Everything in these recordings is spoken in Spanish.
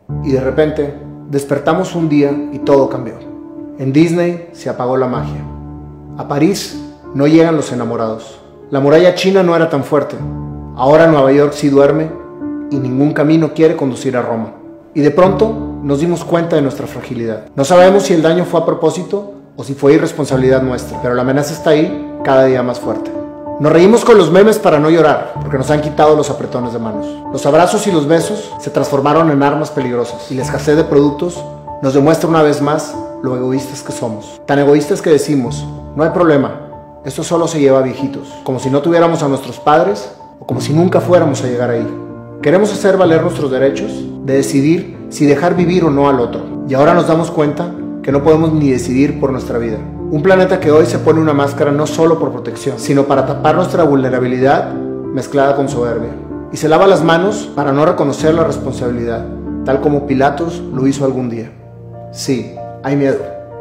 Y de repente, despertamos un día y todo cambió. En Disney se apagó la magia. A París no llegan los enamorados. La muralla china no era tan fuerte. Ahora Nueva York sí duerme y ningún camino quiere conducir a Roma. Y de pronto nos dimos cuenta de nuestra fragilidad. No sabemos si el daño fue a propósito o si fue irresponsabilidad nuestra, pero la amenaza está ahí, cada día más fuerte. Nos reímos con los memes para no llorar, porque nos han quitado los apretones de manos. Los abrazos y los besos se transformaron en armas peligrosas, y la escasez de productos nos demuestra una vez más lo egoístas que somos. Tan egoístas que decimos, no hay problema, esto solo se lleva a viejitos, como si no tuviéramos a nuestros padres o como si nunca fuéramos a llegar ahí. Queremos hacer valer nuestros derechos de decidir si dejar vivir o no al otro, y ahora nos damos cuenta que no podemos ni decidir por nuestra vida. Un planeta que hoy se pone una máscara no solo por protección, sino para tapar nuestra vulnerabilidad mezclada con soberbia. Y se lava las manos para no reconocer la responsabilidad, tal como Pilatos lo hizo algún día. Sí, hay miedo.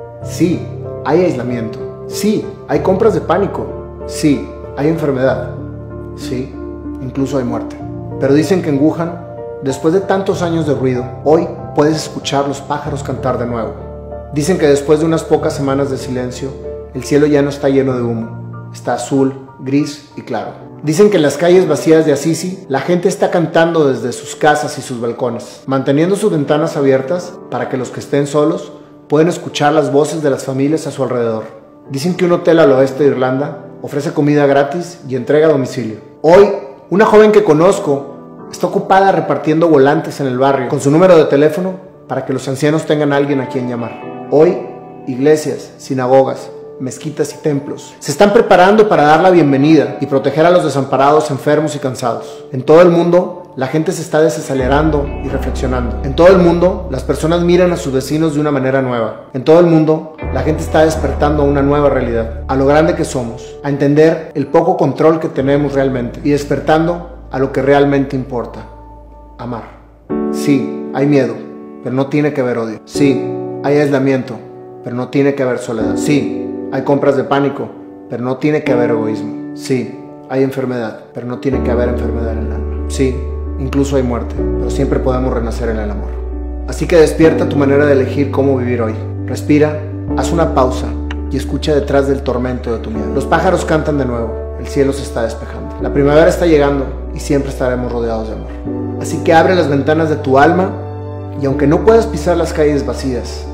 Sí, hay aislamiento. Sí, hay compras de pánico. Sí, hay enfermedad. Sí, incluso hay muerte. Pero dicen que en Wuhan, después de tantos años de ruido, hoy puedes escuchar los pájaros cantar de nuevo. Dicen que después de unas pocas semanas de silencio, el cielo ya no está lleno de humo, está azul, gris y claro. Dicen que en las calles vacías de Assisi, la gente está cantando desde sus casas y sus balcones, manteniendo sus ventanas abiertas para que los que estén solos puedan escuchar las voces de las familias a su alrededor. Dicen que un hotel al oeste de Irlanda ofrece comida gratis y entrega a domicilio. Hoy, una joven que conozco está ocupada repartiendo volantes en el barrio con su número de teléfono para que los ancianos tengan a alguien a quien llamar. Hoy, iglesias, sinagogas, mezquitas y templos se están preparando para dar la bienvenida y proteger a los desamparados, enfermos y cansados. En todo el mundo, la gente se está desacelerando y reflexionando. En todo el mundo, las personas miran a sus vecinos de una manera nueva. En todo el mundo, la gente está despertando a una nueva realidad, a lo grande que somos, a entender el poco control que tenemos realmente y despertando a lo que realmente importa: amar. Sí, hay miedo, pero no tiene que haber odio. Sí, hay aislamiento, pero no tiene que haber soledad. Sí, hay compras de pánico, pero no tiene que haber egoísmo. Sí, hay enfermedad, pero no tiene que haber enfermedad en el alma. Sí, incluso hay muerte, pero siempre podemos renacer en el amor. Así que despierta tu manera de elegir cómo vivir hoy. Respira, haz una pausa y escucha detrás del tormento de tu miedo. Los pájaros cantan de nuevo, el cielo se está despejando. La primavera está llegando y siempre estaremos rodeados de amor. Así que abre las ventanas de tu alma y aunque no puedas pisar las calles vacías,